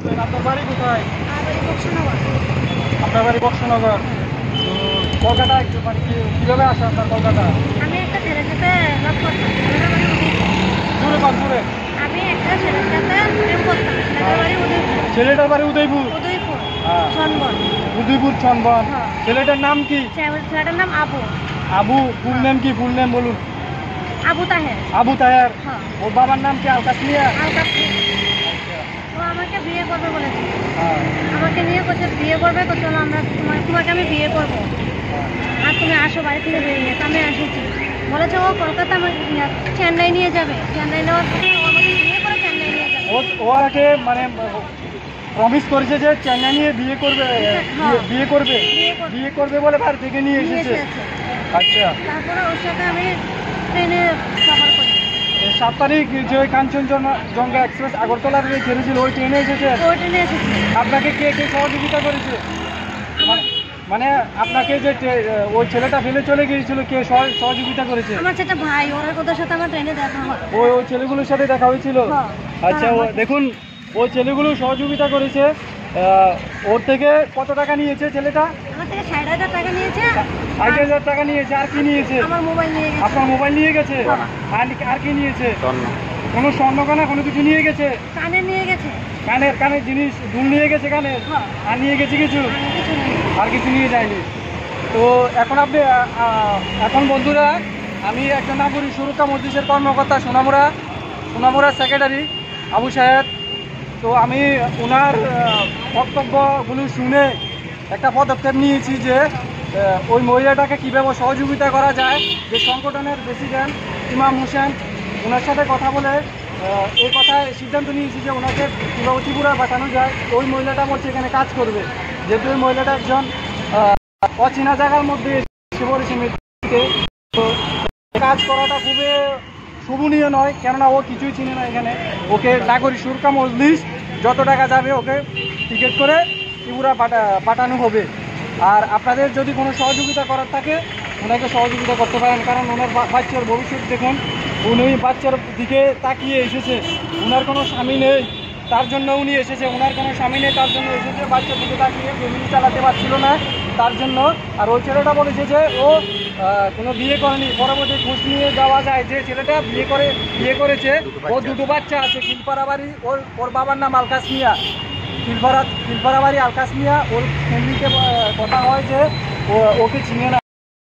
আপনার বাড়ি কোথায়? আমার বাড়ি বক্সনগর। আপনার বাড়ি বক্সনগর। তো কলকাতা মানে কীভাবে আসেন আপনার কলকাতা? আমি একটা ছেলের সাথে লাভ করতাম, ছেলেটার বাড়ি উদয়পুর। দূরে কত দূরে? আমি একটা ছেলের সাথে প্রেম করতাম, ছেলেটার বাড়ি উদয়পুর। ছেলেটার বাড়ি উদয়পুর? উদয়পুর হ্যাঁ। চন্দন। উদয়পুর চন্দন। হ্যাঁ। ছেলেটার নাম কি? ছেলেটার নাম আবু। আবু, ফুল নেম কি? ফুল নেম বলুন। আবু তাহের। আবু তাহের। হ্যাঁ। ওর বাবার নাম কি? আলকাস মিয়া। আলকাস মিয়া। ও আমাকে বিয়ে করবে বলেছে। হ্যাঁ। আমাকে নিয়ে করছে বিয়ে করবে, তো চলো আমরা তোমাকে আমি বিয়ে করবো, আর তুমি আসো বাড়ি থেকে বেরিয়ে। তো আমি এসেছি, বলেছে ও কলকাতা আমাকে চেন্নাই নিয়ে যাবে। চেন্নাই নেওয়ার পরে ও আমাকে বিয়ে করে চেন্নাই নিয়ে যাবে। ও আগে মানে প্রমিস করেছে যে চেন্নাই নিয়ে বিয়ে করবে, বিয়ে করবে, বিয়ে করবে বলে বাড়ি থেকে নিয়ে এসেছে। আচ্ছা। তারপরে ওর সাথে আমি ট্রেনে সফর করি। 7 তারিখ যে কাঞ্চনজঙ্ঘা এক্সপ্রেস আগরতলার যে ছেড়েছিল ওই ট্রেনে এসেছে? ওই ট্রেনে এসেছি। আপনাকে কে কে সহযোগিতা করেছে? মানে আপনাকে যে ওই ছেলেটা ফেলে চলে গিয়েছিল, কে সহযোগিতা করেছে? আমার সেটা ভাই, ওদের সাথে আমার ট্রেনে দেখা হয়। ওই ছেলেগুলোর সাথে দেখা হয়েছিল? আচ্ছা। দেখুন, ওই ছেলেগুলো সহযোগিতা করেছে। ওর থেকে কত টাকা নিয়েছে ছেলেটা? আমার থেকে 60,000 টাকা নিয়েছে। 60,000 টাকা নিয়েছে। আর কি নিয়েছে? আমার মোবাইল নিয়ে গেছে। আপনার মোবাইল নিয়ে গেছে? আর কি নিয়েছে? কোনো স্বর্ণকানা কোনো কিছু নিয়ে গেছে? কানে নিয়ে গেছে। কানের জিনিস, দুল নিয়ে গেছে কানের? আর নিয়ে গেছে কিছু? আর কিছু নিয়ে যায়নি। তো এখন বন্ধুরা, আমি একটা নাগরিক সুরক্ষা মজলিসের কর্মকর্তা, সোনামুড়া সেক্রেটারি আবু সাহেব। তো আমি ওনার বক্তব্যগুলো শুনে একটা পদক্ষেপ নিয়েছি যে ওই মহিলাটাকে কীভাবে সহযোগিতা করা যায়। যে সংগঠনের প্রেসিডেন্ট ইমাম হোসেন, ওনার সাথে কথা বলে এই কথায় সিদ্ধান্ত নিয়েছি যে ওনাকে কীভাবে ত্রিপুরা পাঠানো যায়। ওই মহিলাটা বলছে এখানে কাজ করবে, যেহেতু ওই মহিলাটা একজন অচেনা জায়গার মধ্যে এসে পড়েছে মেয়েকে। তো কাজ করাটা খুবই শোভনীয় নয়, কেননা ও কিছুই চিনে না এখানে। ওকে নাগরিক সুরক্ষা মজলিস যত টাকা যাবে ওকে টিকিট করে ত্রিপুরা পাঠানো হবে। আর আপনাদের যদি কোনো সহযোগিতা করার থাকে ওনাকে সহযোগিতা করতে পারেন, কারণ ওনার বাচ্চার ভবিষ্যৎ দেখুন। উনি বাচ্চার দিকে তাকিয়ে এসেছে, ওনার কোনো স্বামী নেই তার জন্য উনি এসেছে। ওনার কোনো স্বামী নেই তার জন্য এসেছে, বাচ্চার দিকে তাকিয়ে ফ্যামিলি চালাতে পারছিল না তার জন্য। আর ওই ছেলেটা বলেছে যে ও কোনো বিয়ে করেনি। পরবর্তী খোঁজ নিয়ে যাওয়া যায় যে ছেলেটা বিয়ে করেছে, ও দুটো বাচ্চা আছে। খিলপাড়া বাড়ি, ওর বাবার নাম আলকাস মিয়া। খিলপাড়া বাড়ি আলকাস মিয়া। ওর ফ্যামিলিতে কথা হয় যে ওকে চিনে না।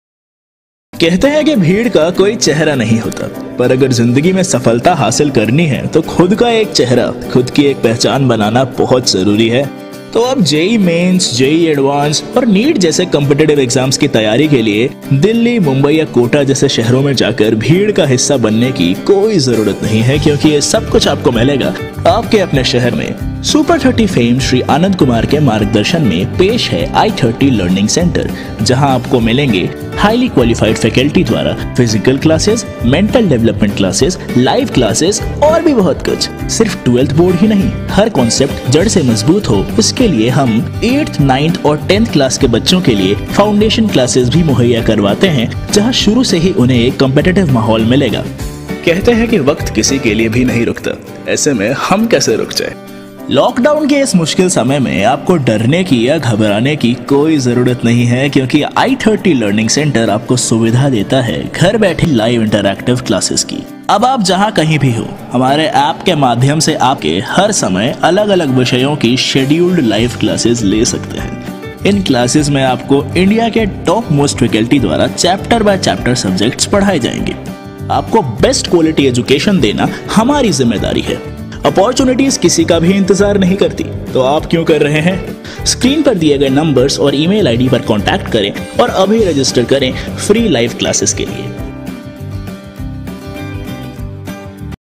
कहते हैं कि भीड़ का कोई चेहरा नहीं होता, पर अगर जिंदगी में सफलता हासिल करनी है तो खुद का एक चेहरा, खुद की एक पहचान बनाना बहुत जरूरी है। तो अब जेई मेंस, जेई एडवांस और नीट जैसे कॉम्पिटिटिव एग्जाम्स की तैयारी के लिए दिल्ली, मुंबई या कोटा जैसे शहरों में जाकर भीड़ का हिस्सा बनने की कोई जरूरत नहीं है, क्योंकि ये सब कुछ आपको मिलेगा आपके अपने शहर में। सुपर 30 फेम श्री आनंद कुमार के मार्गदर्शन में पेश है i30 लर्निंग सेंटर, जहां आपको मिलेंगे हाईली क्वालिफाइड फैकल्टी द्वारा physical classes, mental development classes, live classes और भी बहुत कुछ। सिर्फ 12th बोर्ड ही नहीं, हर कॉन्सेप्ट जड़ से मजबूत हो उसके लिए हम 8th, 9th और 10th क्लास के बच्चों के लिए फाउंडेशन क्लासेस भी मुहैया करवाते हैं, जहां शुरू से ही उन्हें एक कॉम्पिटिटिव माहौल मिलेगा। कहते हैं कि वक्त किसी के लिए भी नहीं रुकता, ऐसे में हम कैसे रुक जाए। लॉकडाउन के इस मुश्किल समय में आपको डरने की या घबराने की कोई जरूरत नहीं है, क्योंकि i30 लर्निंग सेंटर आपको सुविधा देता है घर बैठे लाइव इंटरैक्टिव क्लासेस की। अब आप जहां कहीं भी हो, हमारे ऐप के माध्यम से आपके हर समय अलग अलग विषयों की शेड्यूल्ड लाइव क्लासेस ले सकते हैं। इन क्लासेस में आपको इंडिया के टॉप मोस्ट फैकल्टी द्वारा चैप्टर बाय चैप्टर सब्जेक्ट्स पढ़ाए जाएंगे। आपको बेस्ट क्वालिटी एजुकेशन देना हमारी जिम्मेदारी है। अपॉर्चुनिटीज किसी का भी इंतजार नहीं करती, तो आप क्यों कर रहे हैं? स्क्रीन पर दिए गए नंबर्स और ईमेल आईडी पर कांटेक्ट करें और अभी रजिस्टर करें फ्री लाइव क्लासेस के लिए।